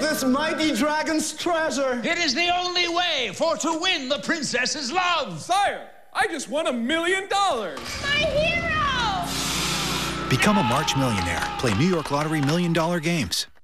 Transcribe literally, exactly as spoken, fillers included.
this mighty dragon's treasure. It is the only way for to win the princess's love. Sire, I just won a million dollars. My hero! Become a March millionaire. Play New York Lottery Million Dollar Games.